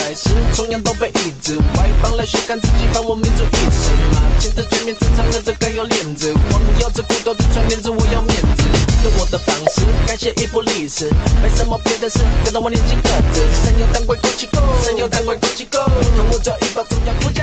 来时，同样都被抑制。外邦来宣看自己把我民族意识，马前的全面正常的这该有链子，光有这骨头的传面子，我要面子。用我的方式改写一部历史，没什么别的事，跟着我年轻个子。神游当归枸杞狗，神游当归枸杞狗，看我这一把中央不。